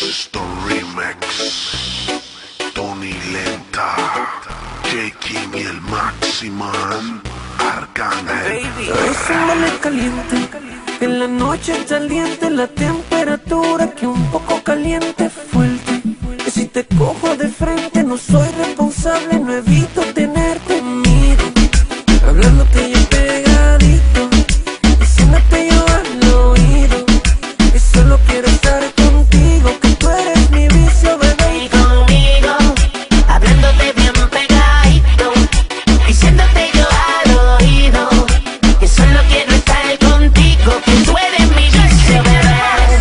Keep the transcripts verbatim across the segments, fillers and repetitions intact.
Esto Remix, Tony Lenta, J-King y el Maximan, Arcángel. Es un vale caliente, en la noche caliente, la temperatura que un poco caliente fuerte. Que si te cojo de frente no soy responsable, no evito tenerte conmigo, hablándote ya pegadito, diciéndote yo al oído que solo quiero estar contigo, que tú eres mi vicio, bebé. Y conmigo, hablándote bien pegadito, diciéndote yo al oído que solo quiero estar contigo, que tú eres mi vicio, bebé.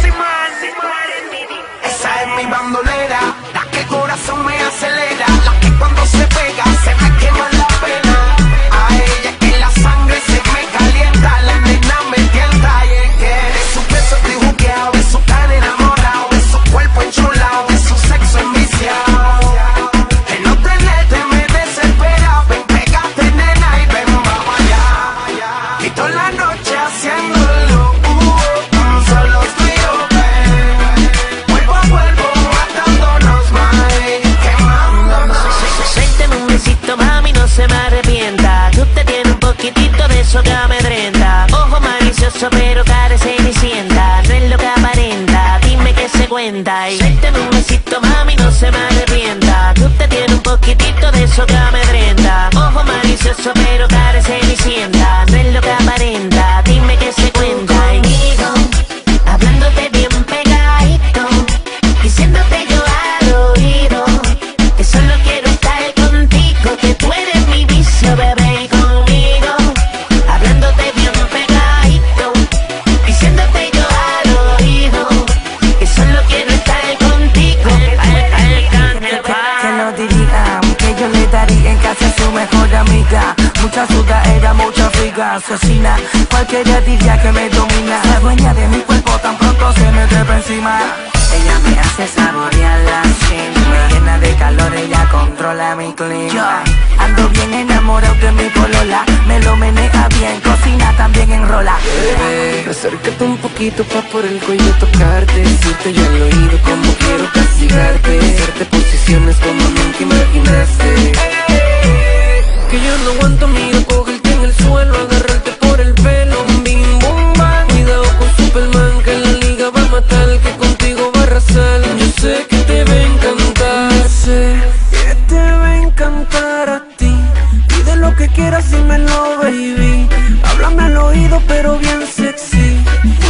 Esa es mi bandolera, la que el corazón me acelera, la que cuando se pega se me quema la pena. A ella es que la sangre se me calienta, la nena me tienta. Y es que de su beso estoy juqueado, de su cara enamorado, de su cuerpo enchulado, de su sexo enviciado. El no tenerte me desespera, ven pégate nena y ven vamos allá. Y toda la noche haciéndolo, uh, uh, solo tú y yo, ven. Cuerpo a cuerpo matándonos más y quemándonos. Suéltame un besito, mami, no se me arrepienta. Tú te tienes un poquitito de eso que amedrenta. Ojo malicioso pero cara cenicienta, no es lo que aparenta, dime qué se cuenta. Y suéltame un besito, mami, no se me arrepienta. Tú te tienes un poquitito de eso que amedrenta. Ojo malicioso pero cara cenicienta, no es lo que aparenta, dime qué se cuenta. Y conmigo, hablándote bien pegadito, diciéndote yo al oído que solo quiero estar contigo, que tú eres mi vicio, bebé. Y conmigo, hablándote bien pegadito, diciéndote yo al oído que solo quiero estar contigo. Que no diría que yo le daría en casa a su mejor amiga. Mucha sudadera, mucha friga, asesina. Cualquiera diría que me domina. La dueña de mi cuerpo tan pronto se me trepa encima. Ella me hace saborear la cima, me llena de calor, ella controla mi clima. Yo ando bien enamorado de mi polola, me lo menea bien, cocina también enrola. Bebé, acércate un poquito pa' por el cuello tocarte, decirte yo al oído como quiero castigarte, hacerte posiciones como nunca imaginaste. Que yo no aguanto, mira, cogerte en el suelo, agarrarte por el pelo, bim bum bam. Cuidado con Superman, que la liga va a matar, que contigo va a arrasar. Yo sé que te va a encantar, sé que te va a encantar a ti. Pide lo que quieras, dímelo, baby. Háblame al oído, pero bien sexy.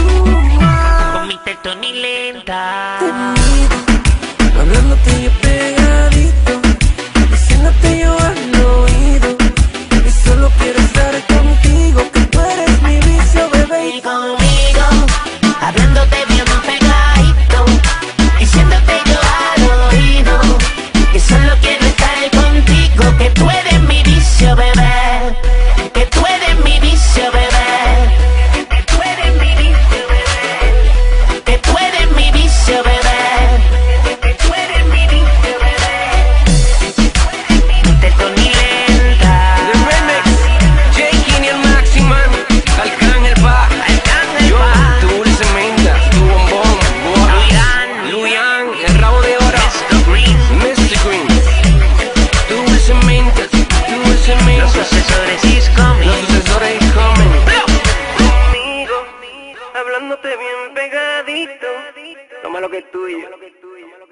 Con mi Tony Lenta, Te miro, hablándote yo pegadito, diciéndote yo al oído que solo quiero estar contigo, que tú eres mi vicio, bebé. y conmigo, hablándote bien pegadito, diciéndote yo al oído que solo quiero estar contigo, que tú eres mi vicio, bebé, que tú eres mi vicio, bebé, que tú eres mi vicio, bebé, que tú eres mi vicio, bebé, que tú eres mi vicio, bebé. De Tony Lenta, The Remix, J-King y el Maximan, Arcángel pa, Arcángel yo, pa, tu dulce menta, tu bombón, boa, Luyan, Luyan, el rabo de oro, Mister Green, mister Green, tu dulce menta, tu dulce los menta, sucesores is coming. los sucesores comen. Conmigo, hablándote bien pegadito. Toma lo que es tuyo.